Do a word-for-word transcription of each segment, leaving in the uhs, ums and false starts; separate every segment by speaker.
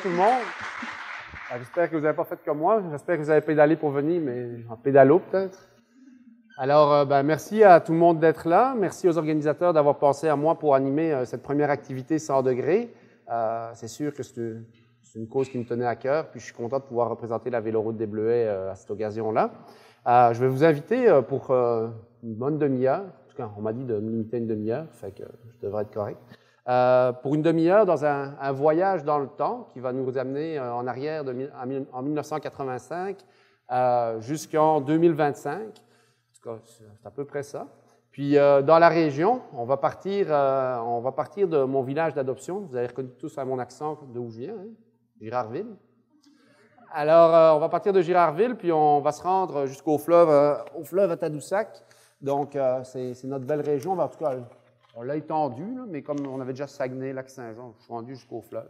Speaker 1: tout le monde. J'espère que vous n'avez pas fait comme moi. J'espère que vous avez pédalé pour venir, mais en pédalo peut-être. Alors, euh, ben, merci à tout le monde d'être là. Merci aux organisateurs d'avoir pensé à moi pour animer euh, cette première activité cent degrés. Euh, c'est sûr que c'est une, une cause qui me tenait à cœur, puis je suis content de pouvoir représenter la Véloroute des Bleuets euh, à cette occasion-là. Euh, je vais vous inviter euh, pour euh, une bonne demi-heure. En tout cas, on m'a dit de me limiter une demi-heure, fait que je devrais être correct. Euh, pour une demi-heure dans un, un voyage dans le temps qui va nous amener euh, en arrière de, en mille neuf cent quatre-vingt-cinq euh, jusqu'en deux mille vingt-cinq. En tout cas, c'est à peu près ça. Puis euh, dans la région, on va partir, euh, on va partir de mon village d'adoption. Vous avez reconnu tous à mon accent d'où je viens, hein? Girardville. Alors, euh, on va partir de Girardville, puis on va se rendre jusqu'au fleuve, euh, au fleuve à Tadoussac. Donc, euh, c'est notre belle région. En tout cas, on l'a étendu, là, mais comme on avait déjà Saguenay, Lac-Saint-Jean, je suis rendu jusqu'au fleuve.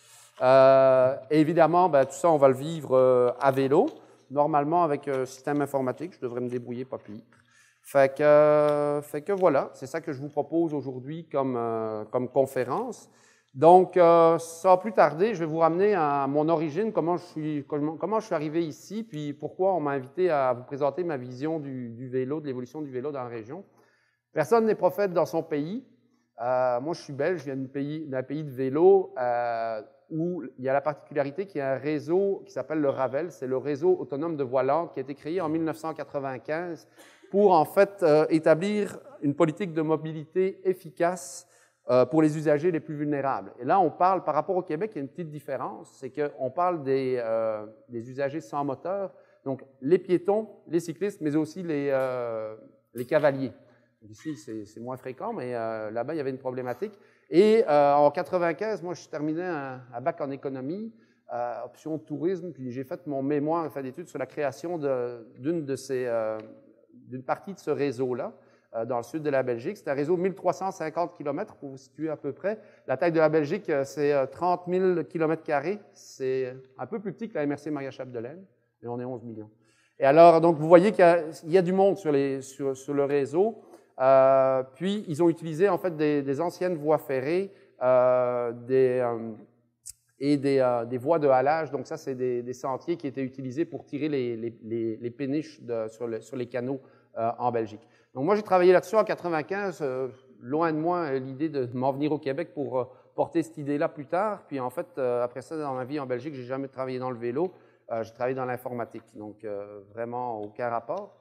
Speaker 1: Euh, et évidemment, ben, tout ça, on va le vivre euh, à vélo. Normalement, avec un euh, système informatique, je devrais me débrouiller pas pire. Fait que, euh, fait que voilà, c'est ça que je vous propose aujourd'hui comme, euh, comme conférence. Donc, euh, sans plus tarder, je vais vous ramener à mon origine, comment je suis, comment, comment je suis arrivé ici, puis pourquoi on m'a invité à vous présenter ma vision du, du vélo, de l'évolution du vélo dans la région. Personne n'est prophète dans son pays. Euh, moi, je suis belge, je viens d'un pays, d'un pays de vélo euh, où il y a la particularité qu'il y a un réseau qui s'appelle le RAVEL, c'est le réseau autonome de voie lente qui a été créé en mille neuf cent quatre-vingt-quinze pour en fait euh, établir une politique de mobilité efficace euh, pour les usagers les plus vulnérables. Et là, on parle, par rapport au Québec, il y a une petite différence, c'est qu'on parle des, euh, des usagers sans moteur, donc les piétons, les cyclistes, mais aussi les, euh, les cavaliers. Ici, c'est moins fréquent, mais euh, là-bas, il y avait une problématique. Et euh, en quatre-vingt-quinze, moi, je terminais un, un bac en économie, euh, option tourisme, puis j'ai fait mon mémoire, fait d'études sur la création d'une de ces, euh, d'une partie de ce réseau-là, euh, dans le sud de la Belgique. C'est un réseau de mille trois cent cinquante kilomètres, pour vous situer à peu près. La taille de la Belgique, c'est trente mille kilomètres carrés. C'est un peu plus petit que la M R C Maria-Chapdelaine, mais on est onze millions. Et alors, donc, vous voyez qu'il y, y a du monde sur, les, sur, sur le réseau. Euh, puis, ils ont utilisé en fait des, des anciennes voies ferrées euh, des, euh, et des, euh, des voies de halage. Donc, ça, c'est des, des sentiers qui étaient utilisés pour tirer les, les, les, les péniches de, sur, le, sur les canaux euh, en Belgique. Donc, moi, j'ai travaillé là-dessus en quatre-vingt-quinze. Euh, loin de moi l'idée de m'en venir au Québec pour euh, porter cette idée-là plus tard. Puis, en fait, euh, après ça, dans ma vie en Belgique, j'ai jamais travaillé dans le vélo. Euh, j'ai travaillé dans l'informatique. Donc, euh, vraiment aucun rapport.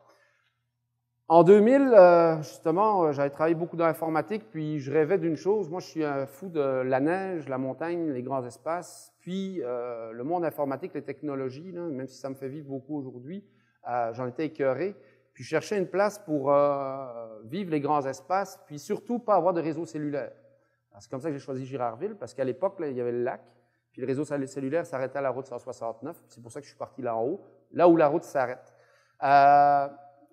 Speaker 1: En deux mille, euh, justement, j'avais travaillé beaucoup dans l'informatique, puis je rêvais d'une chose. Moi, je suis un fou de la neige, la montagne, les grands espaces. Puis, euh, le monde informatique, les technologies, là, même si ça me fait vivre beaucoup aujourd'hui, euh, j'en étais écœuré. Puis, je cherchais une place pour euh, vivre les grands espaces, puis surtout pas avoir de réseau cellulaire. C'est comme ça que j'ai choisi Girardville, parce qu'à l'époque, il y avait le lac, puis le réseau cellulaire s'arrêtait à la route cent soixante-neuf. C'est pour ça que je suis parti là en haut, là où la route s'arrête. Euh,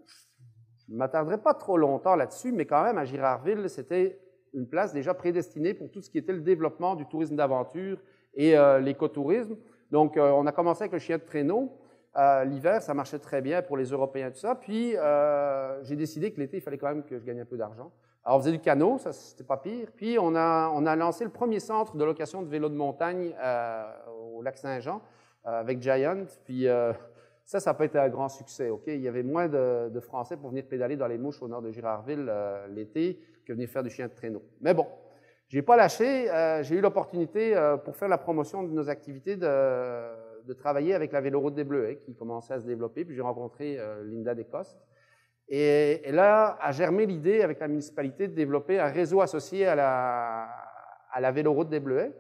Speaker 1: Je ne m'attarderai pas trop longtemps là-dessus, mais quand même, à Girardville, c'était une place déjà prédestinée pour tout ce qui était le développement du tourisme d'aventure et euh, l'écotourisme. Donc, euh, on a commencé avec le chien de traîneau. Euh, L'hiver, ça marchait très bien pour les Européens, tout ça. Puis, euh, j'ai décidé que l'été, il fallait quand même que je gagne un peu d'argent. Alors, on faisait du canot, ça, c'était pas pire. Puis, on a, on a lancé le premier centre de location de vélos de montagne euh, au Lac-Saint-Jean euh, avec Giant. Puis, euh, Ça, ça n'a pas été un grand succès. Okay? Il y avait moins de, de Français pour venir pédaler dans les mouches au nord de Girardville euh, l'été que venir faire du chien de traîneau. Mais bon, je n'ai pas lâché. Euh, j'ai eu l'opportunité, euh, pour faire la promotion de nos activités, de, de travailler avec la Véloroute des Bleuets qui commençait à se développer. Puis j'ai rencontré euh, Linda Descostes. Et, et là a germé l'idée avec la municipalité de développer un réseau associé à la, à la Véloroute des Bleuets.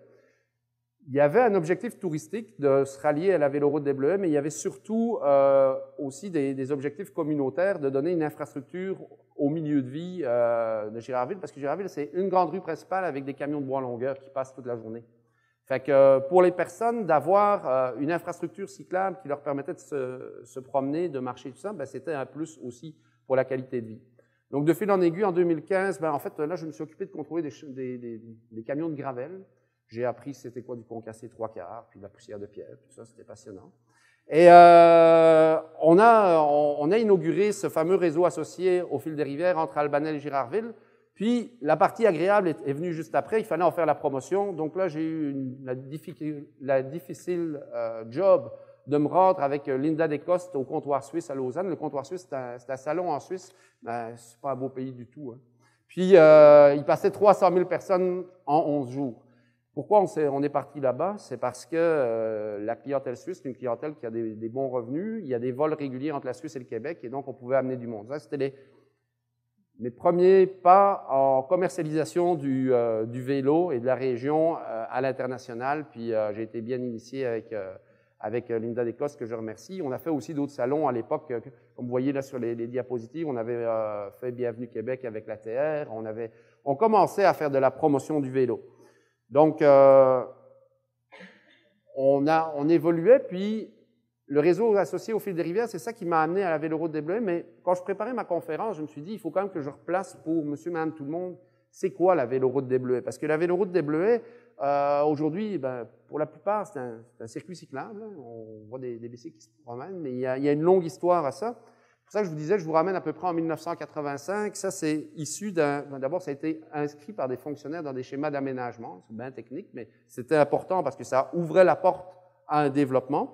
Speaker 1: Il y avait un objectif touristique de se rallier à la Véloroute des Bleuets, mais il y avait surtout euh, aussi des, des objectifs communautaires de donner une infrastructure au milieu de vie euh, de Girardville, parce que Girardville, c'est une grande rue principale avec des camions de bois en longueur qui passent toute la journée. Fait que pour les personnes, d'avoir euh, une infrastructure cyclable qui leur permettait de se, se promener, de marcher, tout ça, ben, c'était un plus aussi pour la qualité de vie. Donc, de fil en aiguille, en deux mille quinze, ben, en fait, là, je me suis occupé de contrôler des, des, des, des camions de gravel. J'ai appris c'était quoi du concassé trois quarts, puis de la poussière de pierre, tout ça, c'était passionnant. Et euh, on, a, on, on a inauguré ce fameux réseau associé au fil des rivières entre Albanel et Girardville. Puis, la partie agréable est, est venue juste après, il fallait en faire la promotion. Donc là, j'ai eu une, la, difficile, la difficile euh, job de me rendre avec Linda Descostes au comptoir suisse à Lausanne. Le comptoir suisse, c'est un, un salon en Suisse, ben, c'est pas un beau pays du tout. Hein. Puis, euh, il passait trois cent mille personnes en onze jours. Pourquoi on, est, on est parti là-bas? C'est parce que euh, la clientèle suisse, c'est une clientèle qui a des, des bons revenus, il y a des vols réguliers entre la Suisse et le Québec, et donc on pouvait amener du monde. Ça, c'était les, mes premiers pas en commercialisation du, euh, du vélo et de la région euh, à l'international, puis euh, j'ai été bien initié avec, euh, avec Linda Descostes, que je remercie. On a fait aussi d'autres salons à l'époque, euh, comme vous voyez là sur les, les diapositives, on avait euh, fait Bienvenue Québec avec l'A T R, on, avait, on commençait à faire de la promotion du vélo. Donc, euh, on, a, on évoluait, puis le réseau associé au fil des rivières, c'est ça qui m'a amené à la Véloroute des Bleuets, mais quand je préparais ma conférence, je me suis dit, il faut quand même que je replace pour monsieur, madame, tout le monde, c'est quoi la Véloroute des Bleuets? Parce que la Véloroute des Bleuets, euh, aujourd'hui, ben, pour la plupart, c'est un, un circuit cyclable, hein. On voit des, des bicycles qui se promènent, mais il y, a, il y a une longue histoire à ça. C'est pour ça que je vous disais, je vous ramène à peu près en mille neuf cent quatre-vingt-cinq. Ça, c'est issu d'un... D'abord, ça a été inscrit par des fonctionnaires dans des schémas d'aménagement. C'est bien technique, mais c'était important parce que ça ouvrait la porte à un développement.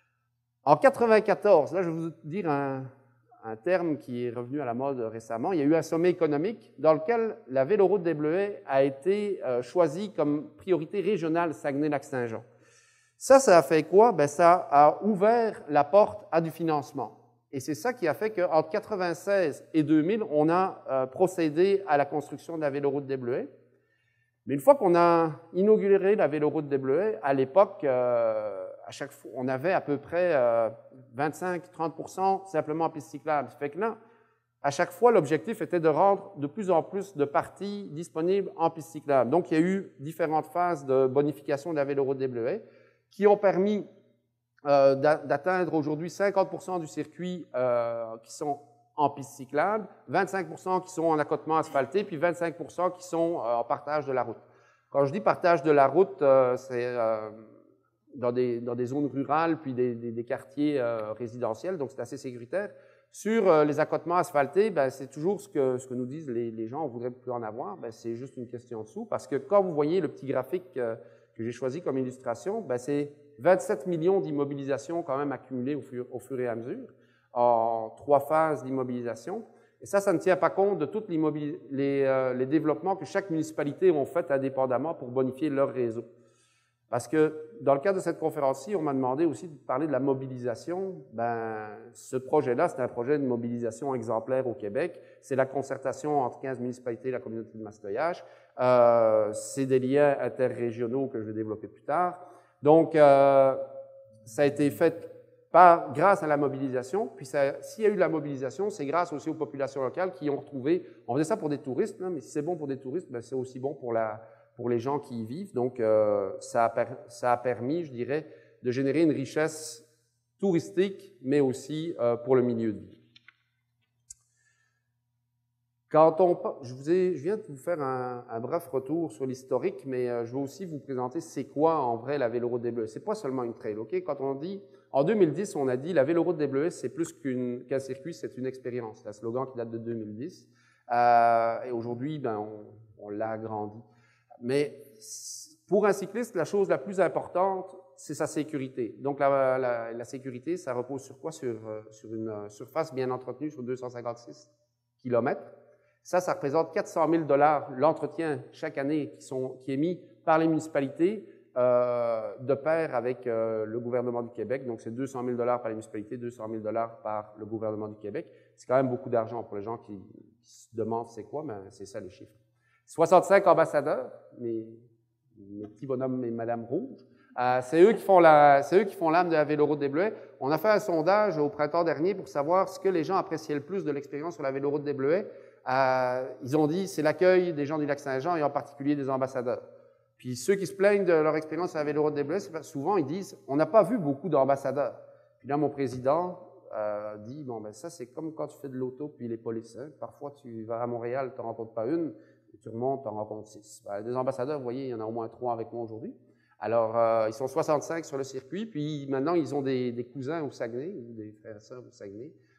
Speaker 1: En quatre-vingt-quatorze, là, je vais vous dire un, un terme qui est revenu à la mode récemment. Il y a eu un sommet économique dans lequel la Véloroute des Bleuets a été euh, choisie comme priorité régionale Saguenay-Lac-Saint-Jean. Ça, ça a fait quoi? Ben, ça a ouvert la porte à du financement. Et c'est ça qui a fait qu'entre quatre-vingt-seize et deux mille, on a euh, procédé à la construction de la Véloroute des Bleuets. Mais une fois qu'on a inauguré la Véloroute des Bleuets, à l'époque, euh, à chaque fois, on avait à peu près euh, vingt-cinq à trente pour cent simplement en piste cyclable. Ça fait que là, à chaque fois, l'objectif était de rendre de plus en plus de parties disponibles en piste cyclable. Donc, il y a eu différentes phases de bonification de la Véloroute des Bleuets qui ont permis Euh, d'atteindre aujourd'hui cinquante pour cent du circuit euh, qui sont en piste cyclable, vingt-cinq pour cent qui sont en accotement asphalté, puis vingt-cinq pour cent qui sont euh, en partage de la route. Quand je dis partage de la route, euh, c'est euh, dans, des, dans des zones rurales, puis des, des, des quartiers euh, résidentiels, donc c'est assez sécuritaire. Sur euh, les accotements asphaltés, ben, c'est toujours ce que, ce que nous disent les, les gens, on voudrait plus en avoir, ben, c'est juste une question de sous, parce que quand vous voyez le petit graphique euh, que j'ai choisi comme illustration, ben, c'est vingt-sept millions d'immobilisations quand même accumulées au fur, au fur et à mesure, en trois phases d'immobilisation. Et ça, ça ne tient pas compte de tous les, euh, les développements que chaque municipalité ont fait indépendamment pour bonifier leur réseau. Parce que dans le cadre de cette conférence-ci, on m'a demandé aussi de parler de la mobilisation. Ben, ce projet-là, c'est un projet de mobilisation exemplaire au Québec. C'est la concertation entre quinze municipalités et la communauté de Mastoyage. Euh, c'est des liens interrégionaux que je vais développer plus tard. Donc, euh, ça a été fait par, grâce à la mobilisation. Puis, s'il y a eu de la mobilisation, c'est grâce aussi aux populations locales qui ont retrouvé... On faisait ça pour des touristes, hein, mais si c'est bon pour des touristes, ben, c'est aussi bon pour, la, pour les gens qui y vivent. Donc, euh, ça, a per, ça a permis, je dirais, de générer une richesse touristique, mais aussi euh, pour le milieu de vie. Quand on, je, vous ai, je viens de vous faire un, un bref retour sur l'historique, mais euh, je vais aussi vous présenter c'est quoi en vrai la Véloroute des Bleuets. C'est pas seulement une trail, ok? Quand on dit, en deux mille dix, on a dit la Véloroute des Bleuets, c'est plus qu'un qu'un circuit, c'est une expérience. C'est un slogan qui date de deux mille dix. Euh, et aujourd'hui, ben, on, on l'a agrandi. Mais pour un cycliste, la chose la plus importante, c'est sa sécurité. Donc la, la, la sécurité, ça repose sur quoi? Sur, sur une surface bien entretenue sur deux cent cinquante-six kilomètres. Ça, ça représente quatre cent mille dollars l'entretien chaque année qui, sont, qui est mis par les municipalités euh, de pair avec euh, le gouvernement du Québec. Donc, c'est deux cent mille dollars par les municipalités, deux cent mille dollars par le gouvernement du Québec. C'est quand même beaucoup d'argent pour les gens qui, qui se demandent c'est quoi, mais c'est ça les chiffres. soixante-cinq ambassadeurs, mes, mes petits bonhommes et Madame Rouge. Euh, c'est eux qui font la, c'est eux qui font l'âme de la Véloroute des Bleuets. On a fait un sondage au printemps dernier pour savoir ce que les gens appréciaient le plus de l'expérience sur la Véloroute des Bleuets. Euh, ils ont dit c'est l'accueil des gens du Lac-Saint-Jean et en particulier des ambassadeurs. Puis ceux qui se plaignent de leur expérience à la Véloroute des Bleuets, souvent ils disent on n'a pas vu beaucoup d'ambassadeurs. Puis là mon président euh, dit bon ben ça c'est comme quand tu fais de l'auto puis les polices. Hein. Parfois tu vas à Montréal, tu n'en rencontres pas une, et tu remontes, tu en rencontres six. Ben, des ambassadeurs, vous voyez, il y en a au moins trois avec moi aujourd'hui. Alors euh, ils sont soixante-cinq sur le circuit, puis maintenant ils ont des, des cousins au Saguenay ou des frères et sœurs au Saguenay.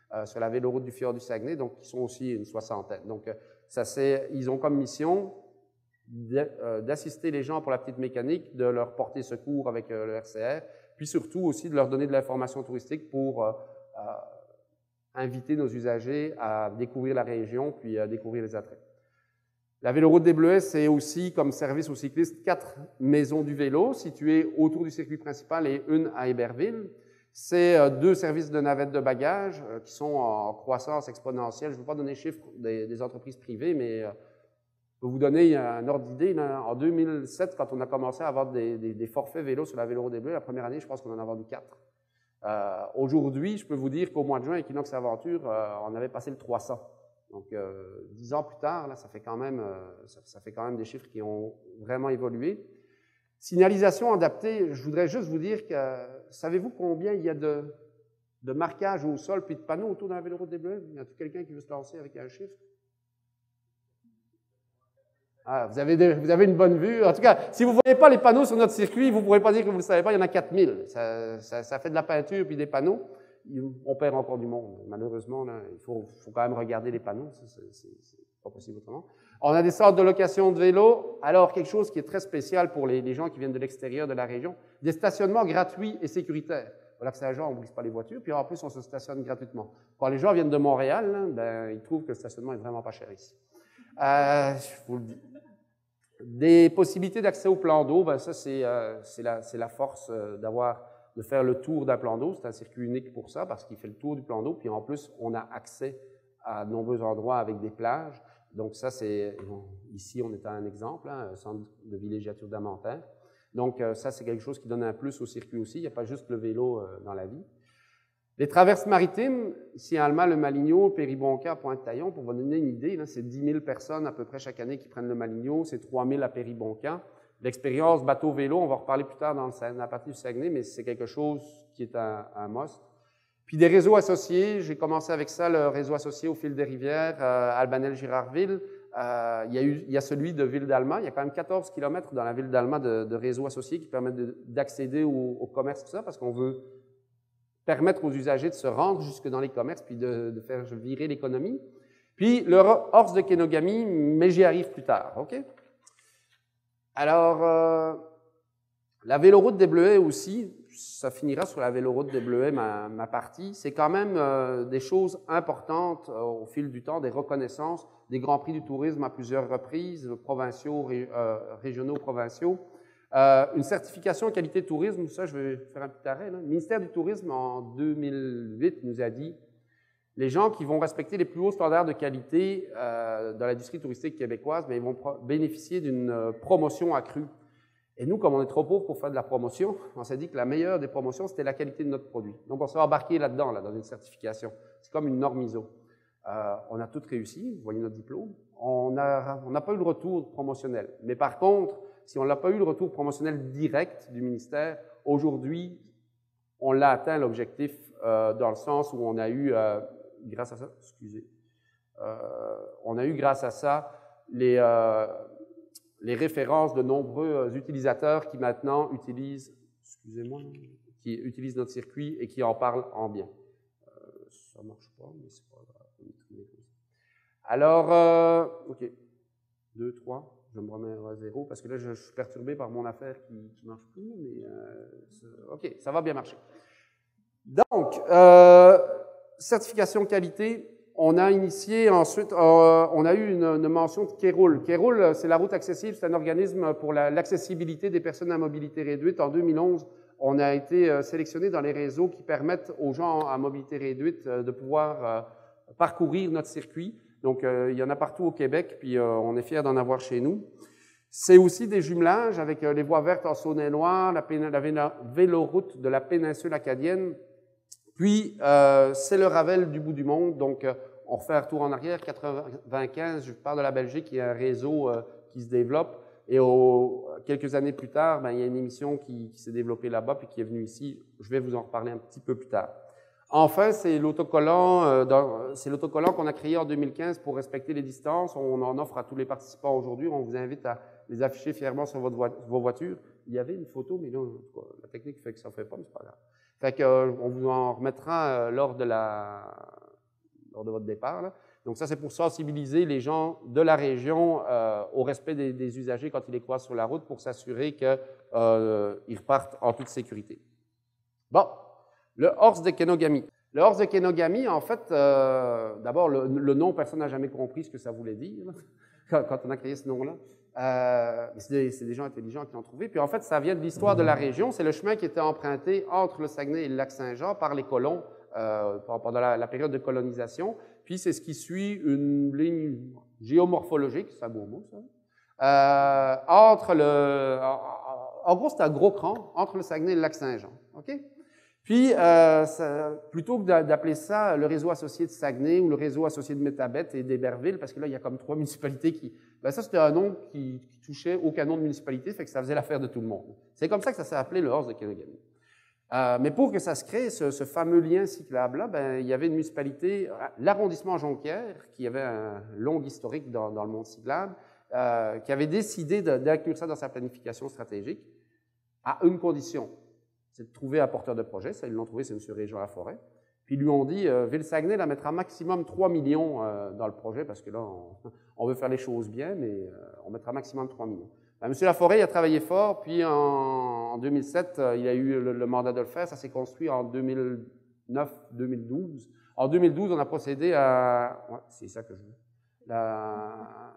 Speaker 1: euh, sur la véloroute du fjord du Saguenay, donc ils sont aussi une soixantaine. Donc, euh, ça c'est, ils ont comme mission d'assister les gens pour la petite mécanique, de leur porter secours avec euh, le R C R, puis surtout aussi de leur donner de l'information touristique pour euh, euh, inviter nos usagers à découvrir la région, puis à découvrir les attraits. La véloroute des Bleuets, c'est aussi comme service aux cyclistes quatre maisons du vélo situées autour du circuit principal et une à Héberville. C'est euh, deux services de navettes de bagages euh, qui sont en croissance exponentielle. Je ne veux pas donner les chiffres des, des entreprises privées, mais euh, je peux vous donner un ordre d'idée. En deux mille sept, quand on a commencé à avoir des, des, des forfaits vélos sur la véloroute des Bleuets, la première année, je pense qu'on en a vendu quatre. Euh, Aujourd'hui, je peux vous dire qu'au mois de juin, Equinox Aventure, euh, on avait passé le trois cents. Donc, euh, dix ans plus tard, là, ça, fait quand même, euh, ça, ça fait quand même des chiffres qui ont vraiment évolué. Signalisation adaptée, je voudrais juste vous dire que, savez-vous combien il y a de, de marquages au sol puis de panneaux autour de la véloroute des Bleuets? Y a-t-il quelqu'un qui veut se lancer avec un chiffre? Ah, vous avez, de, vous avez une bonne vue. En tout cas, si vous ne voyez pas les panneaux sur notre circuit, vous ne pourrez pas dire que vous ne le savez pas, il y en a quatre mille. Ça, ça, ça fait de la peinture puis des panneaux. On perd encore du monde. Malheureusement, là, il faut, faut quand même regarder les panneaux. C'est pas possible autrement. On a des sortes de location de vélos. Alors, quelque chose qui est très spécial pour les, les gens qui viennent de l'extérieur de la région, des stationnements gratuits et sécuritaires. Au Lac-Saint-Jean, on ne glisse pas les voitures, puis en plus, on se stationne gratuitement. Quand les gens viennent de Montréal, là, ben, ils trouvent que le stationnement est vraiment pas cher ici. Euh, je vous le dis. Des possibilités d'accès au plan d'eau, ben ça, c'est euh, la, la force euh, d'avoir de faire le tour d'un plan d'eau. C'est un circuit unique pour ça, parce qu'il fait le tour du plan d'eau, puis en plus, on a accès à de nombreux endroits avec des plages. Donc ça, c'est, ici, on est à un exemple, hein, un centre de villégiature d'Amantin. Donc euh, ça, c'est quelque chose qui donne un plus au circuit aussi. Il n'y a pas juste le vélo euh, dans la vie. Les traverses maritimes, ici à Alma, le Maligno, Péribonca, Pointe-Taillon, pour vous donner une idée, c'est dix mille personnes à peu près chaque année qui prennent le Maligno, c'est trois mille à Péribonca. L'expérience bateau-vélo, on va en reparler plus tard dans, le, dans la partie du Saguenay, mais c'est quelque chose qui est un, un must. Puis des réseaux associés, j'ai commencé avec ça, le réseau associé au fil des rivières, euh, Albanel-Girardville. Euh, il, y a eu, il y a celui de Ville d'Alma, il y a quand même quatorze kilomètres dans la ville d'Alma de, de réseaux associés qui permettent d'accéder au, au commerce, tout ça, parce qu'on veut permettre aux usagers de se rendre jusque dans les commerces puis de, de faire virer l'économie. Puis le Horse de Kenogami, mais j'y arrive plus tard, OK? Alors, euh, la véloroute des Bleuets aussi, ça finira sur la véloroute des Bleuets, ma, ma partie. C'est quand même euh, des choses importantes euh, au fil du temps, des reconnaissances, des grands prix du tourisme à plusieurs reprises, provinciaux, ré, euh, régionaux, provinciaux. Euh, une certification qualité tourisme, ça je vais faire un petit arrêt. Là. Le ministère du Tourisme, en deux mille huit, nous a dit les gens qui vont respecter les plus hauts standards de qualité euh, dans l'industrie touristique québécoise, mais ils vont bénéficier d'une euh, promotion accrue. Et nous, comme on est trop pauvres pour faire de la promotion, on s'est dit que la meilleure des promotions, c'était la qualité de notre produit. Donc, on s'est embarqué là-dedans, là, dans une certification. C'est comme une norme I S O. Euh, on a tout réussi, vous voyez notre diplôme. On n'a on n'a pas eu le retour promotionnel. Mais par contre, si on n'a pas eu le retour promotionnel direct du ministère, aujourd'hui, on l'a atteint l'objectif euh, dans le sens où on a eu, euh, grâce à ça, excusez, euh, on a eu grâce à ça les, euh, les références de nombreux utilisateurs qui maintenant utilisent, excusez-moi, qui utilisent notre circuit et qui en parlent en bien. Euh, ça ne marche pas, mais c'est pas grave. Alors, euh, OK, deux, trois. Je me remets à zéro parce que là, je suis perturbé par mon affaire qui ne marche plus, mais euh, OK, ça va bien marcher. Donc, euh, certification qualité, on a initié ensuite, euh, on a eu une, une mention de Kéroul. Kéroul, c'est la route accessible, c'est un organisme pour l'accessibilité la, des personnes à mobilité réduite. En deux mille onze, on a été euh, sélectionné dans les réseaux qui permettent aux gens à mobilité réduite euh, de pouvoir euh, parcourir notre circuit. Donc, euh, il y en a partout au Québec, puis euh, on est fiers d'en avoir chez nous. C'est aussi des jumelages avec euh, les voies vertes en Saône-et-Loire, la, la, la véloroute de la péninsule acadienne. Puis, euh, c'est le Ravel du bout du monde. Donc, euh, on refait un retour en arrière. quatre-vingt-quinze, je parle de la Belgique, il y a un réseau euh, qui se développe. Et au, quelques années plus tard, ben, il y a une émission qui, qui s'est développée là-bas puis qui est venue ici. Je vais vous en reparler un petit peu plus tard. Enfin, c'est l'autocollant euh, c'est l'autocollant qu'on a créé en deux mille quinze pour respecter les distances. On en offre à tous les participants aujourd'hui. On vous invite à les afficher fièrement sur votre vo vos voitures. Il y avait une photo, mais là, la technique fait que ça ne fait pas, mais c'est pas grave. Fait que, euh, on vous en remettra euh, lors de la, lors de votre départ, là. Donc ça, c'est pour sensibiliser les gens de la région euh, au respect des, des usagers quand ils les croisent sur la route pour s'assurer qu'ils euh, repartent en toute sécurité. Bon, le Horse de Kenogami. Le Horse de Kenogami, en fait, euh, d'abord, le, le nom, personne n'a jamais compris ce que ça voulait dire quand, quand on a créé ce nom-là. Euh, c'est des, des gens intelligents qui l'ont trouvé. Puis en fait, ça vient de l'histoire de la région. C'est le chemin qui était emprunté entre le Saguenay et le lac Saint-Jean par les colons euh, pendant la, la période de colonisation. Puis c'est ce qui suit une ligne géomorphologique, c'est un beau mot, ça, euh, entre le... En, en gros, c'est un gros cran entre le Saguenay et le lac Saint-Jean. OK? Puis, euh, ça, plutôt que d'appeler ça le réseau associé de Saguenay ou le réseau associé de Métabet et d'Héberville, parce que là, il y a comme trois municipalités qui... Ben ça, c'était un nom qui, qui touchait aucun nom de municipalité, fait que ça faisait l'affaire de tout le monde. C'est comme ça que ça s'est appelé le Horse de Kenogami. Euh, mais pour que ça se crée, ce, ce fameux lien cyclable-là, ben, il y avait une municipalité, l'arrondissement Jonquière, qui avait un long historique dans, dans le monde cyclable, euh, qui avait décidé d'inclure ça dans sa planification stratégique, à une condition, c'est de trouver un porteur de projet. Ça, ils l'ont trouvé, c'est M. Régent Laforêt. Puis ils lui ont dit, euh, Ville-Saguenay, la mettra maximum trois millions euh, dans le projet, parce que là, on, on veut faire les choses bien, mais euh, on mettra maximum trois millions. Ben, M. Laforêt, il a travaillé fort, puis en, en deux mille sept, euh, il a eu le, le mandat de le faire. Ça s'est construit en deux mille neuf deux mille douze. En deux mille douze, on a procédé à... Ouais, c'est ça que je veux. La,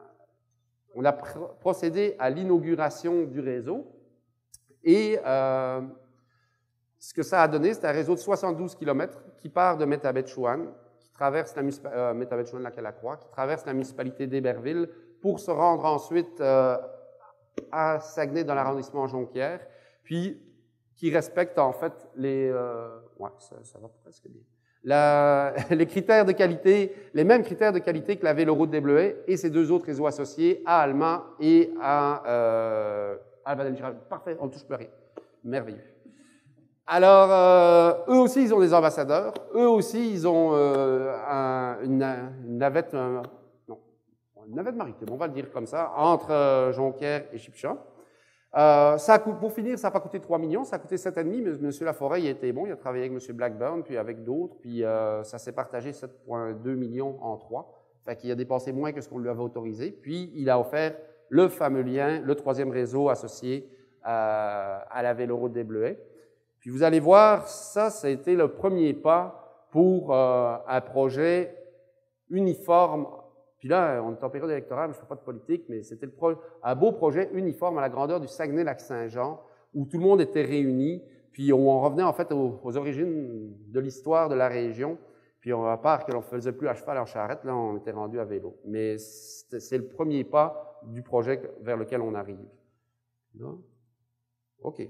Speaker 1: on a pr procédé à l'inauguration du réseau. Et euh, ce que ça a donné, c'est un réseau de soixante-douze kilomètres qui part de Métabetchouan, qui traverse la euh, Métabetchouan-Lac-à-la-Croix, qui traverse la municipalité d'Héberville pour se rendre ensuite euh, à Saguenay dans l'arrondissement Jonquière, puis qui respecte en fait les... Euh, ouais, ça, ça va presque bien. La, les critères de qualité, les mêmes critères de qualité que la Véloroute des Bleuets et ses deux autres réseaux associés à Alma et à... Euh, Parfait, on ne touche plus à rien. Merveilleux. Alors, euh, eux aussi, ils ont des ambassadeurs. Eux aussi, ils ont euh, un, une, une navette, un, non, une navette maritime, on va le dire comme ça, entre euh, Jonquière et Chipchamp. Euh, ça a, pour finir, ça n'a pas coûté trois millions, ça a coûté sept virgule cinq, mais M. Laforêt, il a été bon, il a travaillé avec M. Blackburn, puis avec d'autres, puis euh, ça s'est partagé sept virgule deux millions en trois. Fait qu'il a dépensé moins que ce qu'on lui avait autorisé, puis il a offert le fameux lien, le troisième réseau associé à, à la Véloroute des Bleuets. Puis vous allez voir, ça, ça a été le premier pas pour euh, un projet uniforme. Puis là, on est en période électorale, je ne fais pas de politique, mais c'était un beau projet uniforme à la grandeur du Saguenay-Lac-Saint-Jean, où tout le monde était réuni, puis on revenait en fait aux, aux origines de l'histoire de la région. Puis à part que l'on ne faisait plus à cheval en charrette, là, on était rendu à vélo. Mais c'est le premier pas du projet vers lequel on arrive. Là. OK.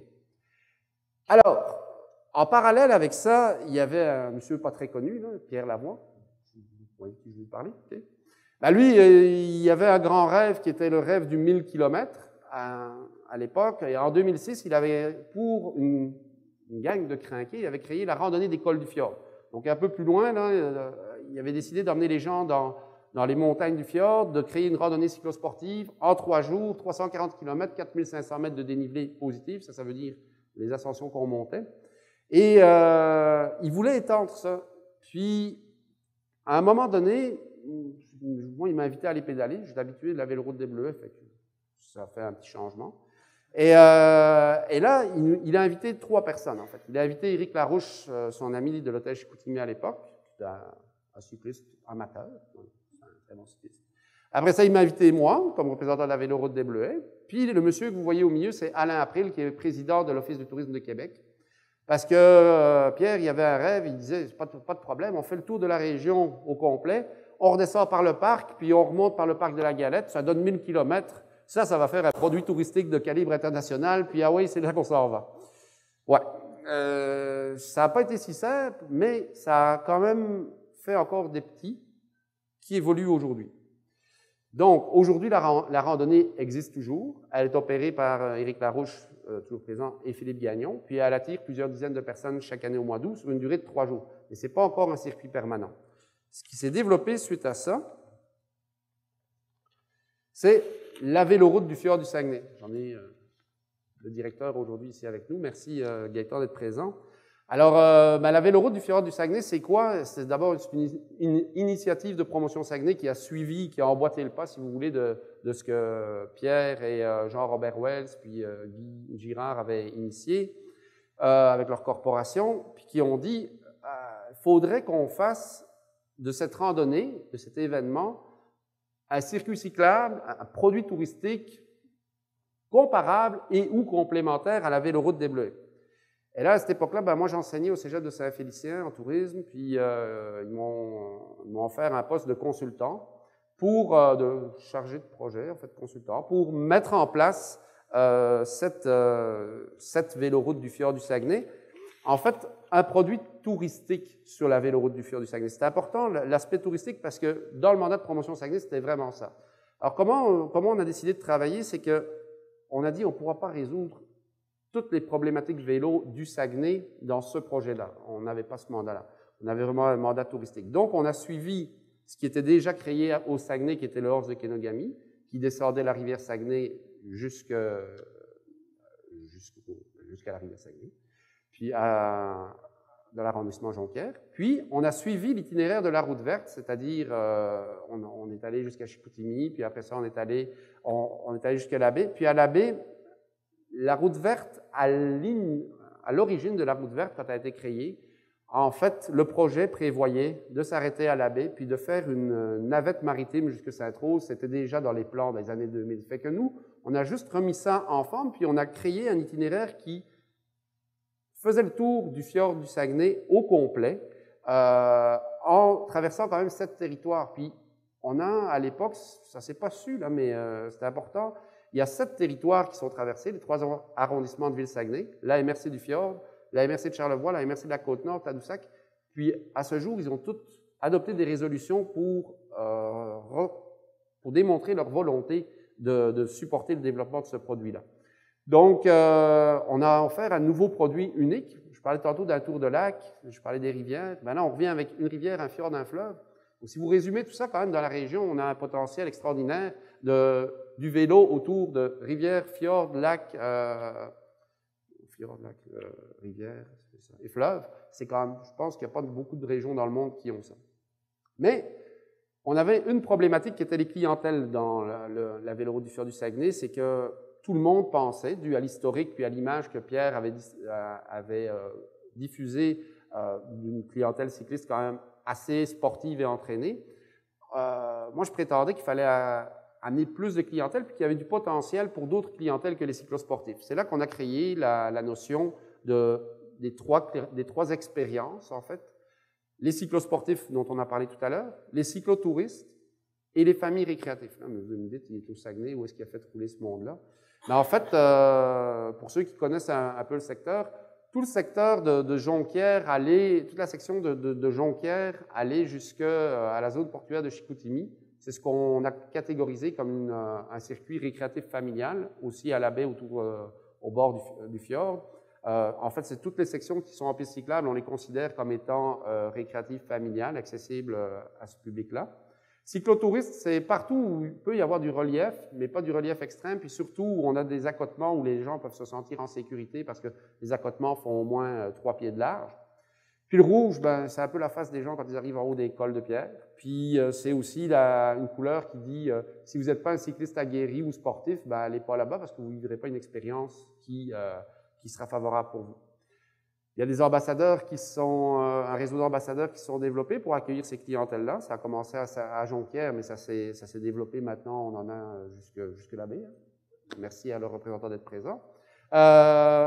Speaker 1: Alors, en parallèle avec ça, il y avait un monsieur pas très connu, là, Pierre Lavoie. Vous voyez qui je vais vous parler? Okay. Ben lui, il y avait un grand rêve qui était le rêve du mille kilomètres à, à l'époque. Et en deux mille six, il avait, pour une, une gang de crinqués, il avait créé la randonnée des cols du fjord. Donc un peu plus loin, là, il avait décidé d'emmener les gens dans, dans les montagnes du fjord, de créer une randonnée cyclosportive en trois jours, trois cent quarante kilomètres, quatre mille cinq cents mètres de dénivelé positif, ça, ça veut dire les ascensions qu'on montait. Et euh, il voulait étendre ça. Puis, à un moment donné, moi, il m'a invité à aller pédaler. J'étais habitué de la Véloroute des Bleuets, fait que ça fait un petit changement. Et, euh, et là, il, il a invité trois personnes, en fait. Il a invité Éric Larouche, son ami de l'hôtel Chicoutimi à l'époque, qui était un, un cycliste amateur. C'est un très bon cycliste. Après ça, il m'a invité moi, comme représentant de la Véloroute des Bleuets. Puis le monsieur que vous voyez au milieu, c'est Alain April, qui est président de l'Office du tourisme de Québec. Parce que euh, Pierre, il avait un rêve, il disait, pas de, pas de problème, on fait le tour de la région au complet, on redescend par le parc, puis on remonte par le parc de la Galette, ça donne mille kilomètres. Ça, ça va faire un produit touristique de calibre international, puis ah oui, c'est là qu'on s'en va. Ouais. Euh, ça n'a pas été si simple, mais ça a quand même fait encore des petits qui évoluent aujourd'hui. Donc, aujourd'hui, la, la randonnée existe toujours. Elle est opérée par euh, Éric Larouche, euh, toujours présent, et Philippe Gagnon. Puis, elle attire plusieurs dizaines de personnes chaque année au mois d'août sur une durée de trois jours. Mais ce n'est pas encore un circuit permanent. Ce qui s'est développé suite à ça, c'est la véloroute du fjord du Saguenay. J'en ai euh, le directeur aujourd'hui ici avec nous. Merci, euh, Gaëtan, d'être présent. Alors, euh, ben, la véloroute du fjord du Saguenay, c'est quoi? C'est d'abord une, une initiative de promotion Saguenay qui a suivi, qui a emboîté le pas, si vous voulez, de, de ce que Pierre et euh, Jean-Robert Wells, puis euh, Guy Girard avaient initié euh, avec leur corporation, puis qui ont dit il euh, faudrait qu'on fasse de cette randonnée, de cet événement, un circuit cyclable, un produit touristique comparable et ou complémentaire à la véloroute des Bleuets. Et là, à cette époque-là, ben, moi, j'enseignais au cégep de Saint-Félicien en tourisme, puis euh, ils m'ont offert un poste de consultant pour, euh, de chargé de projet, en fait, consultant, pour mettre en place euh, cette, euh, cette véloroute du fjord du Saguenay. En fait, un produit touristique sur la véloroute du fjord du Saguenay. C'était important, l'aspect touristique, parce que dans le mandat de promotion Saguenay, c'était vraiment ça. Alors, comment, comment on a décidé de travailler? C'est que on a dit on ne pourra pas résoudre toutes les problématiques vélo du Saguenay dans ce projet-là. On n'avait pas ce mandat-là. On avait vraiment un mandat touristique. Donc, on a suivi ce qui était déjà créé au Saguenay, qui était le Horse de Kenogami, qui descendait la rivière Saguenay jusqu'à jusqu'à la rivière Saguenay, puis à, dans l'arrondissement Jonquière. Puis, on a suivi l'itinéraire de la route verte, c'est-à-dire euh, on, on est allé jusqu'à Chicoutimi, puis après ça, on est allé, on, on est allé jusqu'à la baie. Puis à la baie, la route verte, à l'origine de la route verte, quand elle a été créée, en fait, le projet prévoyait de s'arrêter à la baie puis de faire une navette maritime jusqu'à Sainte-Rose. C'était déjà dans les plans des années deux mille. Fait que nous, on a juste remis ça en forme puis on a créé un itinéraire qui faisait le tour du fjord du Saguenay au complet euh, en traversant quand même sept territoires. Puis on a, à l'époque, ça s'est pas su, là, mais euh, c'était important, il y a sept territoires qui sont traversés, les trois arrondissements de Ville-Saguenay, la M R C du fjord, la M R C de Charlevoix, la M R C de la Côte-Nord, Tadoussac. Puis, à ce jour, ils ont toutes adopté des résolutions pour, euh, pour démontrer leur volonté de, de supporter le développement de ce produit-là. Donc, euh, on a offert un nouveau produit unique. Je parlais tantôt d'un tour de lac, je parlais des rivières. Maintenant, on revient avec une rivière, un fjord, un fleuve. Donc, si vous résumez tout ça, quand même, dans la région, on a un potentiel extraordinaire de, du vélo autour de rivières, fjords, lacs, euh, fjords, lacs, euh, rivières, ça, et fleuves. C'est quand même, je pense qu'il n'y a pas beaucoup de régions dans le monde qui ont ça. Mais on avait une problématique qui était les clientèles dans la, la, la véloroute du fjord du Saguenay, c'est que tout le monde pensait, dû à l'historique puis à l'image que Pierre avait, euh, avait euh, diffusée euh, d'une clientèle cycliste quand même assez sportive et entraînée. Euh, moi, je prétendais qu'il fallait euh, amener plus de clientèle puis qu'il y avait du potentiel pour d'autres clientèles que les cyclosportifs. C'est là qu'on a créé la, la notion de, des, trois, des trois expériences, en fait. Les cyclosportifs dont on a parlé tout à l'heure, les cyclotouristes et les familles récréatives. Là, vous me dites, il est au Saguenay, où est-ce qu'il a fait rouler ce monde-là? Mais en fait, euh, pour ceux qui connaissent un, un peu le secteur, tout le secteur de, de Jonquière allait, toute la section de, de, de Jonquière allait jusqu'à la zone portuaire de Chicoutimi. C'est ce qu'on a catégorisé comme une, un circuit récréatif familial, aussi à la baie autour, euh, au bord du, du fjord. Euh, en fait, c'est toutes les sections qui sont en piste cyclable, on les considère comme étant euh, récréatives familiales, accessibles euh, à ce public-là. Cyclotouriste, c'est partout où il peut y avoir du relief, mais pas du relief extrême, puis surtout où on a des accotements où les gens peuvent se sentir en sécurité parce que les accotements font au moins trois pieds de large. Puis le rouge, ben, c'est un peu la face des gens quand ils arrivent en haut des cols de pierre. Puis euh, c'est aussi la, une couleur qui dit euh, si vous n'êtes pas un cycliste aguerri ou sportif, ben, allez pas là-bas parce que vous ne vivrez pas une expérience qui, euh, qui sera favorable pour vous. Il y a des ambassadeurs qui sont, euh, un réseau d'ambassadeurs qui sont développés pour accueillir ces clientèles-là. Ça a commencé à, à Jonquière, mais ça s'est, ça s'est développé maintenant. On en a jusque, jusque la baie. Merci à leurs représentants d'être présents. Euh,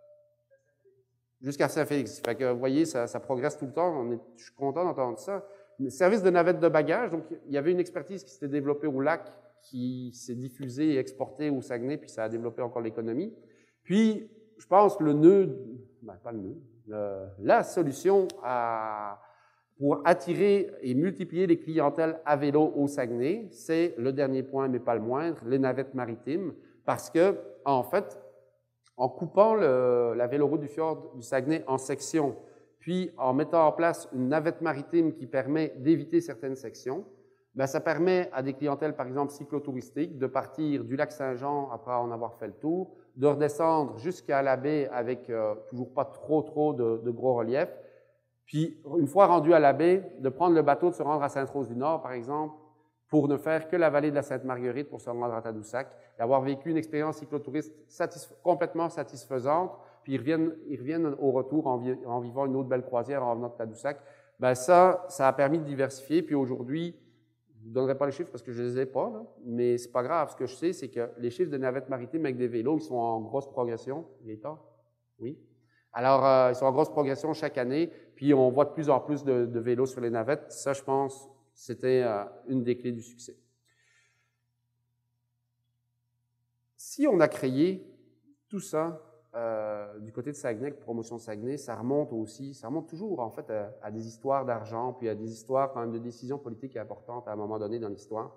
Speaker 1: jusqu'à Saint-Félix. Fait que, vous voyez, ça, ça progresse tout le temps. On est, je suis content d'entendre ça. Le service de navette de bagages, donc il y avait une expertise qui s'était développée au lac, qui s'est diffusée et exportée au Saguenay, puis ça a développé encore l'économie. Puis, je pense que le nœud, ben pas le nœud, le, la solution à, pour attirer et multiplier les clientèles à vélo au Saguenay, c'est le dernier point, mais pas le moindre, les navettes maritimes, parce que, en fait, en coupant le, la véloroute du fjord du Saguenay en sections, puis en mettant en place une navette maritime qui permet d'éviter certaines sections, ben, ça permet à des clientèles, par exemple, cyclotouristiques, de partir du lac Saint-Jean après en avoir fait le tour, de redescendre jusqu'à la baie avec euh, toujours pas trop, trop de, de gros relief. Puis, une fois rendu à la baie, de prendre le bateau, de se rendre à Sainte-Rose-du-Nord, par exemple, pour ne faire que la vallée de la Sainte-Marguerite pour se rendre à Tadoussac, et avoir vécu une expérience cyclotouriste satisf- complètement satisfaisante, puis ils reviennent, ils reviennent au retour en, vi en vivant une autre belle croisière en venant de Tadoussac. Ben ça, ça a permis de diversifier, puis aujourd'hui, je ne vous donnerai pas les chiffres parce que je ne les ai pas, là, mais c'est pas grave. Ce que je sais, c'est que les chiffres de navettes maritimes avec des vélos, ils sont en grosse progression. Gaëtan? Oui. Alors, euh, ils sont en grosse progression chaque année, puis on voit de plus en plus de, de vélos sur les navettes. Ça, je pense, c'était euh, une des clés du succès. Si on a créé tout ça euh, du côté de Saguenay, promotion de Saguenay, ça remonte aussi, ça remonte toujours en fait à, à des histoires d'argent, puis à des histoires quand même de décisions politiques importantes à un moment donné dans l'histoire.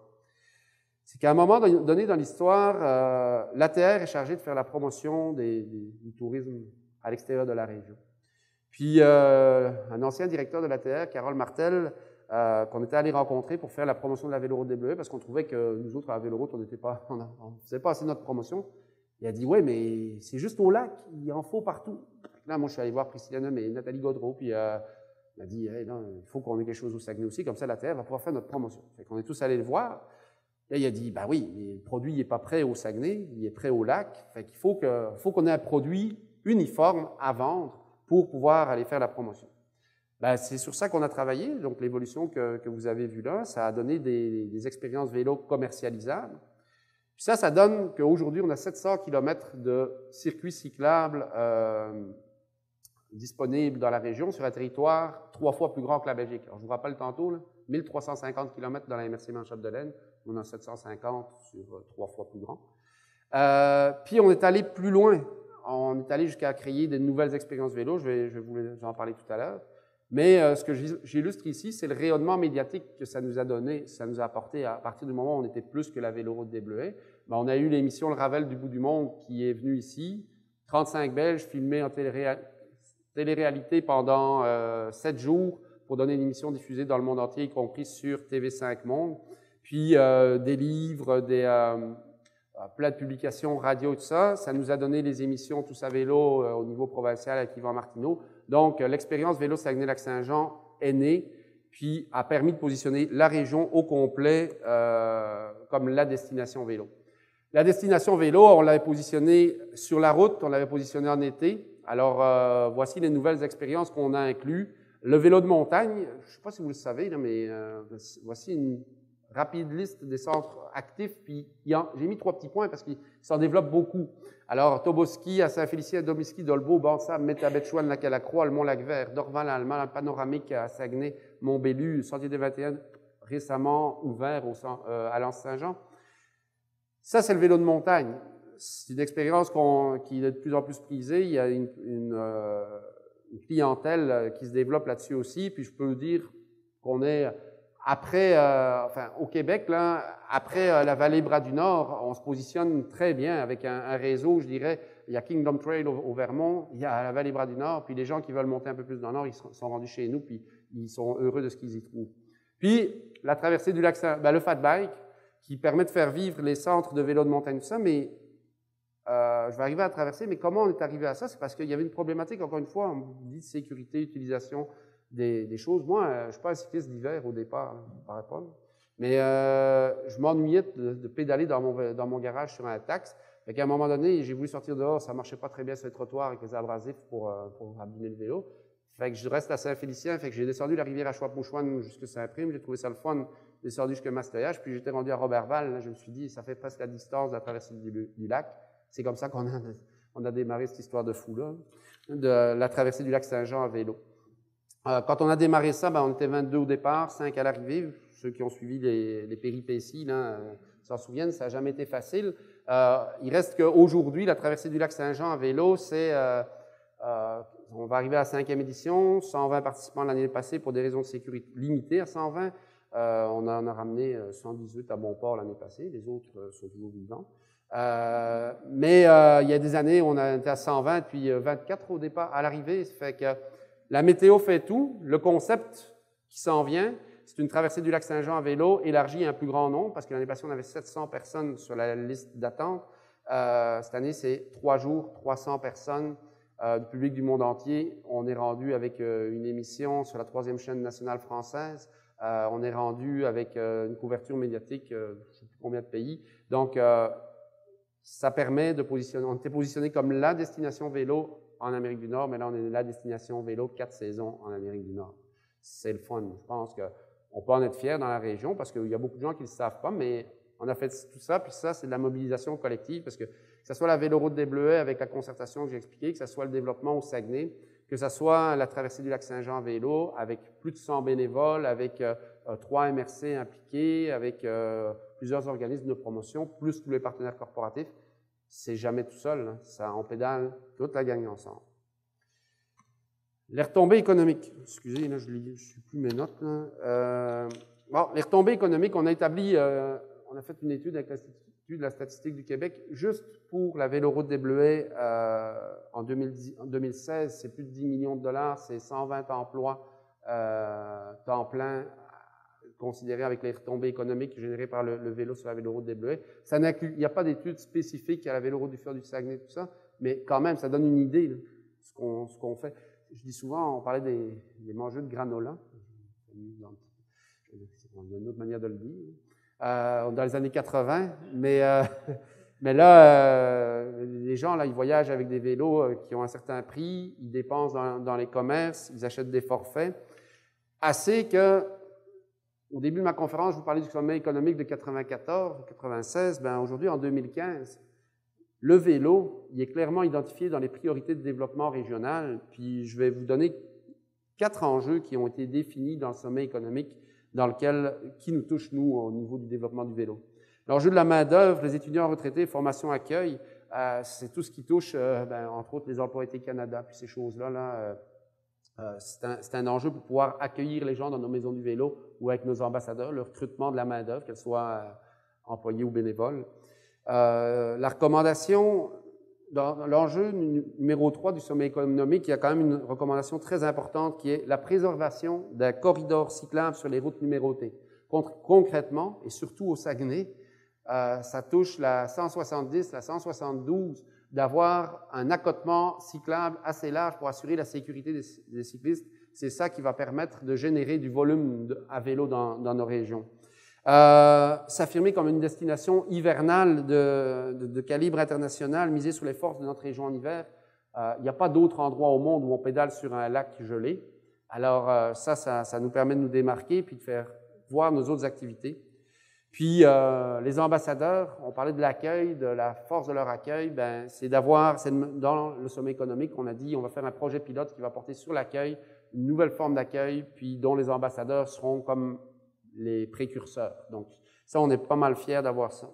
Speaker 1: C'est qu'à un moment donné dans l'histoire, euh, l'A T R est chargé de faire la promotion des, des, du tourisme à l'extérieur de la région. Puis euh, un ancien directeur de l'A T R, Carole Martel, euh, qu'on était allé rencontrer pour faire la promotion de la Véloroute des Bleuets, parce qu'on trouvait que nous autres, à la Véloroute, on n'était pas, on ne faisait pas assez notre promotion. Il a dit, oui, mais c'est juste au lac, il en faut partout. Là, moi, je suis allé voir Priscilla Num et Nathalie Gaudreau, puis euh, il a dit, hey, non, il faut qu'on ait quelque chose au Saguenay aussi, comme ça, l'A T R va pouvoir faire notre promotion. Fait qu'on est tous allés le voir. Là, il a dit, ben oui, mais le produit n'est pas prêt au Saguenay, il est prêt au lac. Fait qu'il faut que, faut qu'on ait un produit uniforme à vendre pour pouvoir aller faire la promotion. Ben, c'est sur ça qu'on a travaillé. Donc, l'évolution que, que vous avez vue là, ça a donné des, des expériences vélo commercialisables. Puis ça, ça donne qu'aujourd'hui, on a sept cents kilomètres de circuits cyclables euh, disponibles dans la région sur un territoire trois fois plus grand que la Belgique. Alors, je vous rappelle tantôt, là, mille trois cent cinquante kilomètres dans la M R C Manche-Chapdelaine, on en a sept cent cinquante sur euh, trois fois plus grand. Euh, puis on est allé plus loin. On est allé jusqu'à créer des nouvelles expériences vélo. Je vais, je vais vous en parler tout à l'heure. Mais euh, ce que j'illustre ici, c'est le rayonnement médiatique que ça nous a donné, ça nous a apporté à partir du moment où on était plus que la Véloroute des Bleuets. Ben, on a eu l'émission Le Ravel du bout du monde qui est venue ici, trente-cinq Belges filmés en télé télé-réalité pendant euh, sept jours pour donner une émission diffusée dans le monde entier, y compris sur T V cinq Monde. Puis euh, des livres, des, euh, plein de publications radio et tout ça. Ça nous a donné les émissions Tous à vélo euh, au niveau provincial avec Yvan Martineau. Donc, euh, l'expérience Vélo Saguenay-Lac-Saint-Jean est née, puis a permis de positionner la région au complet euh, comme la destination vélo. La destination vélo, on l'avait positionnée sur la route, on l'avait positionnée en été. Alors, euh, voici les nouvelles expériences qu'on a incluses. Le vélo de montagne, je ne sais pas si vous le savez, là, mais euh, voici une rapide liste des centres actifs. Puis j'ai mis trois petits points parce qu'ils s'en développent beaucoup. Alors, Toboski, à Saint-Félicien, Domiski, Dolbeau, Bansam, Métabetchouane, Lac-à-la-Croix, le Mont-Lac-Vert, Dorval, Allemand, le Panoramique à Saguenay, Montbélu, Sentier des vingt et un, récemment ouvert au, euh, à Lens-Saint-Jean. Ça, c'est le vélo de montagne. C'est une expérience qu'on, qui est de plus en plus prisée. Il y a une, une, euh, une clientèle qui se développe là-dessus aussi. Puis je peux vous dire qu'on est, après, euh, enfin, au Québec, là, après euh, la vallée Bras du Nord, on se positionne très bien avec un, un réseau, je dirais. Il y a Kingdom Trail au, au Vermont, il y a la vallée Bras du Nord, puis les gens qui veulent monter un peu plus dans le Nord, ils sont, sont rendus chez nous, puis ils sont heureux de ce qu'ils y trouvent. Puis, la traversée du lac Saint, ben, le Fat Bike, qui permet de faire vivre les centres de vélo de montagne, tout ça, mais euh, je vais arriver à traverser. Mais comment on est arrivé à ça? C'est parce qu'il y avait une problématique, encore une fois, on dit sécurité, utilisation des, des choses. Moi, euh, je ne suis pas un cycliste d'hiver au départ, là, ça paraît pas, mais euh, je m'ennuyais de, de pédaler dans mon, dans mon garage sur un taxe. Fait qu'à un moment donné, j'ai voulu sortir dehors, ça ne marchait pas très bien sur les trottoirs avec les abrasifs pour, euh, pour abîmer le vélo. Fait que je reste à Saint-Félicien, fait que j'ai descendu la rivière à Chouap-Mouchouane jusqu'à Saint-Prime, j'ai trouvé ça le fun, descendu jusqu'à Mastoyage, puis j'étais rendu à Robertval, là, je me suis dit, ça fait presque la distance de la traversée du, du lac. C'est comme ça qu'on a, on a démarré cette histoire de fou-là, de la traversée du lac Saint-Jean à vélo. Euh, quand on a démarré ça, ben, on était vingt-deux au départ, cinq à l'arrivée. Ceux qui ont suivi les, les péripéties, là, euh, s'en souviennent, ça n'a jamais été facile. Euh, il reste qu'aujourd'hui, la traversée du lac Saint-Jean à vélo, c'est... Euh, euh, on va arriver à la cinquième édition, cent vingt participants l'année passée pour des raisons de sécurité limitées à cent vingt. Euh, on en a ramené cent dix-huit à Bonport l'année passée, les autres euh, sont toujours vivants. Euh, mais euh, il y a des années, on a été à cent vingt, puis vingt-quatre au départ, à l'arrivée. Ça fait que la météo fait tout. Le concept qui s'en vient, C'est une traversée du lac Saint-Jean à vélo, élargie à un plus grand nombre, parce que l'année passée, on avait sept cents personnes sur la liste d'attente. Euh, cette année, c'est trois jours, trois cents personnes euh, du public du monde entier. On est rendu avec euh, une émission sur la troisième chaîne nationale française. Euh, on est rendu avec euh, une couverture médiatique, euh, je ne sais plus combien de pays. Donc, euh, ça permet de positionner, on était positionné comme la destination vélo en Amérique du Nord, mais là, on est la destination vélo quatre saisons en Amérique du Nord. C'est le fun. Je pense qu'on peut en être fier dans la région parce qu'il y a beaucoup de gens qui ne le savent pas, mais on a fait tout ça, puis ça, c'est de la mobilisation collective parce que que ce soit la véloroute des Bleuets avec la concertation que j'ai expliquée, que ce soit le développement au Saguenay, que ce soit la traversée du lac Saint-Jean à vélo, avec plus de cent bénévoles, avec euh, trois M R C impliqués, avec euh, plusieurs organismes de promotion, plus tous les partenaires corporatifs. C'est jamais tout seul, hein. Ça, on pédale toute la gang ensemble. Les retombées économiques. Excusez, là, je ne suis plus mes notes. Là. Euh, bon, les retombées économiques, on a établi, euh, on a fait une étude avec l'Institut de la statistique du Québec, juste pour la véloroute des Bleuets euh, en, deux mille dix, en deux mille seize, c'est plus de dix millions de dollars, c'est cent vingt emplois euh, temps plein considérés avec les retombées économiques générées par le, le vélo sur la véloroute des Bleuets. Ça n'inclut, il n'y a pas d'études spécifiques à la véloroute du Fjord du Saguenay, tout ça, mais quand même, ça donne une idée de ce qu'on ce qu'on fait. Je dis souvent, on parlait des, des mangeux de granola. Il y a une autre manière de le dire. Euh, dans les années quatre-vingt, mais, euh, mais là, euh, les gens, là, ils voyagent avec des vélos euh, qui ont un certain prix, ils dépensent dans, dans les commerces, ils achètent des forfaits, assez que, au début de ma conférence, je vous parlais du sommet économique de quatre-vingt-quatorze, quatre-vingt-seize, ben aujourd'hui, en deux mille quinze, le vélo, il est clairement identifié dans les priorités de développement régional, puis je vais vous donner quatre enjeux qui ont été définis dans le sommet économique dans lequel, qui nous touche, nous, au niveau du développement du vélo. L'enjeu de la main-d'œuvre, les étudiants retraités, formation, accueil, euh, c'est tout ce qui touche, euh, ben, entre autres, les emplois été Canada, puis ces choses-là, là, euh, euh, c'est un, c'est un enjeu pour pouvoir accueillir les gens dans nos maisons du vélo ou avec nos ambassadeurs, le recrutement de la main-d'œuvre, qu'elle soit euh, employée ou bénévole. Euh, la recommandation, dans l'enjeu numéro trois du sommet économique, il y a quand même une recommandation très importante qui est la préservation d'un corridor cyclable sur les routes numérotées. Concrètement, et surtout au Saguenay, euh, ça touche la cent soixante-dix, la cent soixante-douze, d'avoir un accotement cyclable assez large pour assurer la sécurité des, des cyclistes. C'est ça qui va permettre de générer du volume de, à vélo dans, dans nos régions. Euh, s'affirmer comme une destination hivernale de, de, de calibre international, miser sur les forces de notre région en hiver. Euh, il n'y a pas d'autre endroit au monde où on pédale sur un lac gelé. Alors euh, ça, ça, ça nous permet de nous démarquer puis de faire voir nos autres activités. Puis euh, les ambassadeurs, on parlait de l'accueil, de la force de leur accueil, ben, c'est d'avoir, c'est dans le sommet économique, on a dit on va faire un projet pilote qui va porter sur l'accueil, une nouvelle forme d'accueil, puis dont les ambassadeurs seront comme les précurseurs. Donc, ça, on est pas mal fiers d'avoir ça.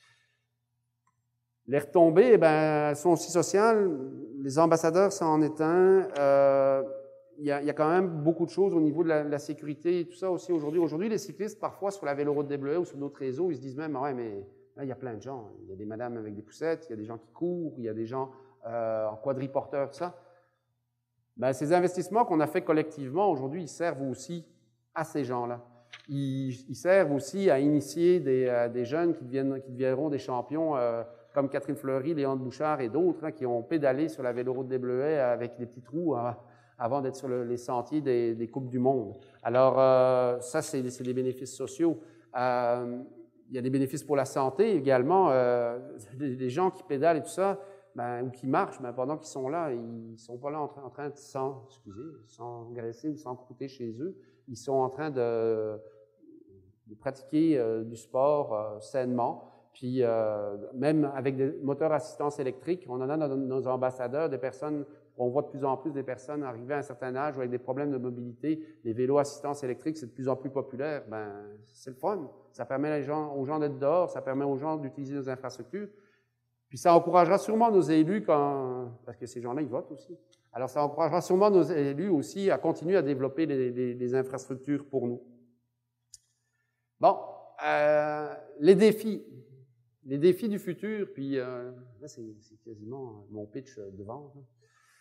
Speaker 1: Les retombées, eh ben, elles sont aussi sociales. Les ambassadeurs, ça en est un. Euh, il y a, il y a quand même beaucoup de choses au niveau de la, de la sécurité et tout ça aussi aujourd'hui. Aujourd'hui, les cyclistes, parfois, sur la véloroute des Bleuets ou sur d'autres réseaux, ils se disent même, ah ouais, mais là, il y a plein de gens. Il y a des madames avec des poussettes, il y a des gens qui courent, il y a des gens euh, en quadriporteur, tout ça. Ben, ces investissements qu'on a fait collectivement, aujourd'hui, ils servent aussi à ces gens-là. Ils, ils servent aussi à initier des, euh, des jeunes qui, deviennent, qui deviendront des champions euh, comme Catherine Fleury, Léon Bouchard et d'autres hein, qui ont pédalé sur la véloroute des Bleuets avec des petits trous hein, avant d'être sur le, les sentiers des, des Coupes du Monde. Alors, euh, ça, c'est des bénéfices sociaux. Euh, il y a des bénéfices pour la santé également. Euh, les, les gens qui pédalent et tout ça, ben, ou qui marchent, ben, pendant qu'ils sont là, ils ne sont pas là en, en train de s'engraisser ou s'encrouter chez eux. Ils sont en train de, de pratiquer euh, du sport euh, sainement. Puis euh, même avec des moteurs assistance électrique, on en a dans nos ambassadeurs, des personnes, on voit de plus en plus des personnes arriver à un certain âge ou avec des problèmes de mobilité. Les vélos assistance électrique, c'est de plus en plus populaire. Ben, c'est le fun. Ça permet les gens, aux gens d'être dehors, ça permet aux gens d'utiliser nos infrastructures. Puis ça encouragera sûrement nos élus, quand, parce que ces gens-là, ils votent aussi. Alors ça encouragera sûrement nos élus aussi à continuer à développer les, les, les infrastructures pour nous. Bon, euh, les défis. Les défis du futur, puis euh, là, c'est quasiment mon pitch de vente.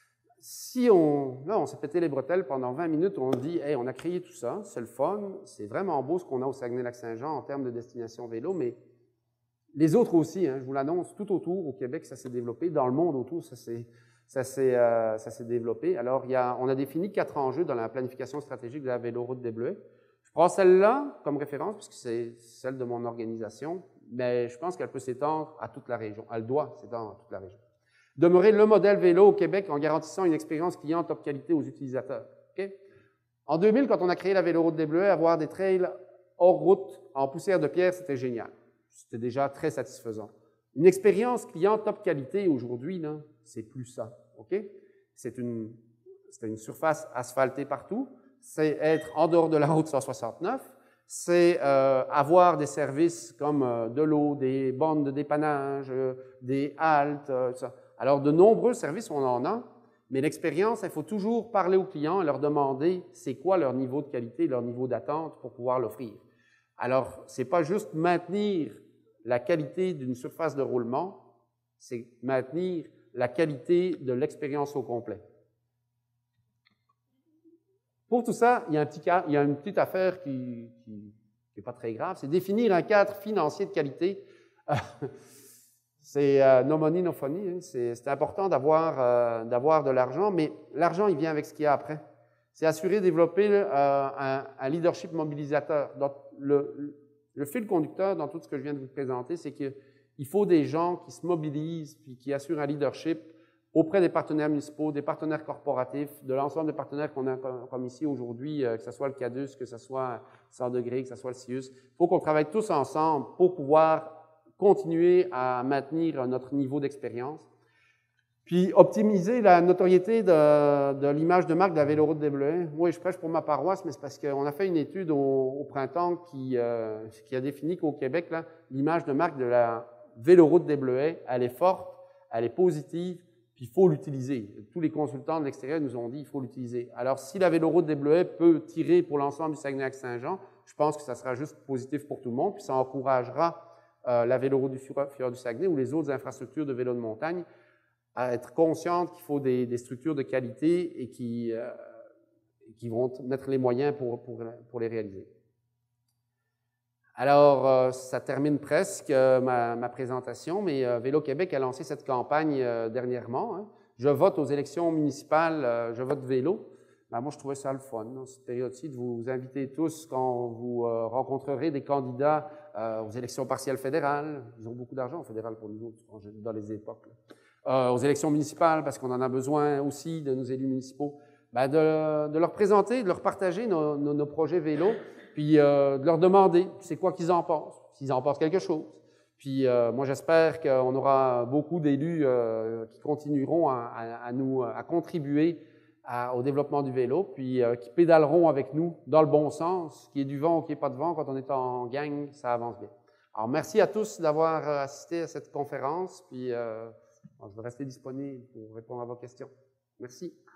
Speaker 1: si on, là, on s'est pété les bretelles pendant vingt minutes, on dit, hey, on a créé tout ça, c'est le fun, c'est vraiment beau ce qu'on a au Saguenay-Lac-Saint-Jean en termes de destination vélo, mais les autres aussi, hein, je vous l'annonce, tout autour, au Québec, ça s'est développé, dans le monde autour, ça s'est ça s'est euh, ça s'est développé. Alors, il y a, on a défini quatre enjeux dans la planification stratégique de la Véloroute des Bleuets. Je prends celle-là comme référence, puisque c'est celle de mon organisation, mais je pense qu'elle peut s'étendre à toute la région. Elle doit s'étendre à toute la région. Demeurer le modèle vélo au Québec en garantissant une expérience client top qualité aux utilisateurs. Okay? En deux mille, quand on a créé la Véloroute des Bleuets, avoir des trails hors route en poussière de pierre, c'était génial. C'était déjà très satisfaisant. Une expérience client top qualité aujourd'hui, là, c'est plus ça. Okay? C'est une, c'est une surface asphaltée partout. C'est être en dehors de la route cent soixante-neuf. C'est euh, avoir des services comme euh, de l'eau, des bornes de dépannage, euh, des haltes, euh, ça. Alors, de nombreux services, on en a, mais l'expérience, il faut toujours parler aux clients et leur demander c'est quoi leur niveau de qualité, leur niveau d'attente pour pouvoir l'offrir. Alors, ce n'est pas juste maintenir la qualité d'une surface de roulement, c'est maintenir la qualité de l'expérience au complet. Pour tout ça, il y a, un petit cas, il y a une petite affaire qui n'est pas très grave, c'est définir un cadre financier de qualité. C'est euh, no money, no funny. Hein. C'est important d'avoir euh, d'avoir de l'argent, mais l'argent, il vient avec ce qu'il y a après. C'est assurer de développer euh, un, un leadership mobilisateur. Donc, le, le fil conducteur dans tout ce que je viens de vous présenter, c'est qu'il faut des gens qui se mobilisent puis qui assurent un leadership auprès des partenaires municipaux, des partenaires corporatifs, de l'ensemble des partenaires qu'on a comme ici aujourd'hui, euh, que ce soit le CADUS, que ce soit cent degrés, que ce soit le C I U S. Il faut qu'on travaille tous ensemble pour pouvoir continuer à maintenir notre niveau d'expérience. Puis, optimiser la notoriété de, de l'image de marque de la Véloroute des Bleuets. Oui, je prêche pour ma paroisse, mais c'est parce qu'on a fait une étude au, au printemps qui, euh, qui a défini qu'au Québec, l'image de marque de la Véloroute des Bleuets, elle est forte, elle est positive, puis il faut l'utiliser. Tous les consultants de l'extérieur nous ont dit qu'il faut l'utiliser. Alors, si la Véloroute des Bleuets peut tirer pour l'ensemble du Saguenay-Lac-Saint-Jean, je pense que ça sera juste positif pour tout le monde, puis ça encouragera euh, la Véloroute du Fjord du Saguenay ou les autres infrastructures de vélo de montagne à être conscientes qu'il faut des, des structures de qualité et qui, euh, qui vont mettre les moyens pour, pour, pour les réaliser. Alors, euh, ça termine presque euh, ma, ma présentation, mais euh, Vélo Québec a lancé cette campagne euh, dernièrement. Hein. Je vote aux élections municipales, euh, je vote vélo. Ben, moi, je trouvais ça le fun, dans cette période-ci, de vous inviter tous quand vous euh, rencontrerez des candidats euh, aux élections partielles fédérales. Ils ont beaucoup d'argent au fédéral pour nous autres, dans les époques. Euh, aux élections municipales, parce qu'on en a besoin aussi de nos élus municipaux. Ben, de, de leur présenter, de leur partager nos, nos, nos projets vélo, puis euh, de leur demander c'est quoi qu'ils en pensent, s'ils en pensent quelque chose. Puis euh, moi, j'espère qu'on aura beaucoup d'élus euh, qui continueront à, à, à nous à contribuer à, au développement du vélo, puis euh, qui pédaleront avec nous dans le bon sens, qu'il y ait du vent ou qu'il n'y ait pas de vent, quand on est en gang, ça avance bien. Alors, merci à tous d'avoir assisté à cette conférence, puis euh, je vais rester disponible pour répondre à vos questions. Merci.